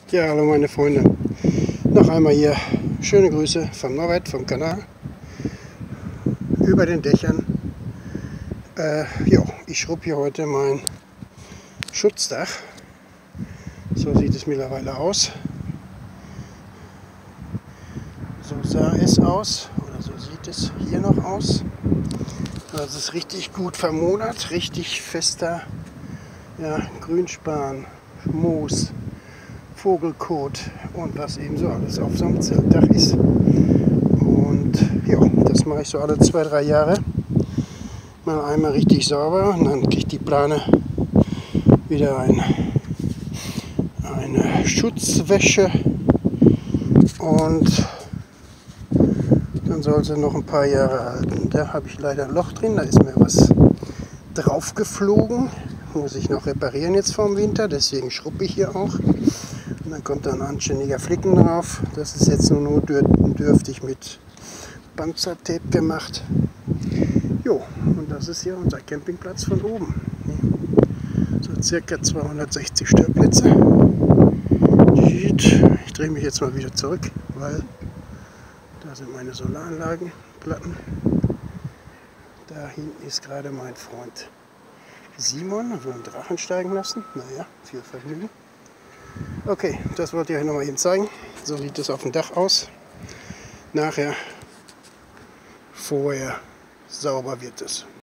Ja, hallo meine Freunde. Noch einmal hier schöne Grüße vom Norbert, vom Kanal. Über den Dächern. Ich schrubbe hier heute mein Schutzdach. So sieht es mittlerweile aus. So sah es aus, oder so sieht es hier noch aus. Das ist richtig gut vermodert, richtig fester Grünspan, Moos, Vogelkot und was eben so alles auf so einem Zeltdach ist. Und ja, das mache ich so alle 2-3 Jahre. Mal einmal richtig sauber und dann kriegt die Plane wieder eine Schutzwäsche und dann soll sie noch ein paar Jahre halten. Da habe ich leider ein Loch drin, da ist mir was drauf geflogen. Muss ich noch reparieren jetzt vorm Winter, deswegen schrubbe ich hier auch. Und dann kommt da ein anständiger Flicken drauf. Das ist jetzt nur notdürftig mit Panzertape gemacht. Jo, und das ist hier unser Campingplatz von oben. So circa 260 Stellplätze. Ich drehe mich jetzt mal wieder zurück, weil da sind meine Solaranlagenplatten. Da hinten ist gerade mein Freund Simon, will einen Drachen steigen lassen. Naja, viel Vergnügen. Okay, das wollte ich euch noch mal eben zeigen. So sieht es auf dem Dach aus. Nachher, vorher, sauber wird es.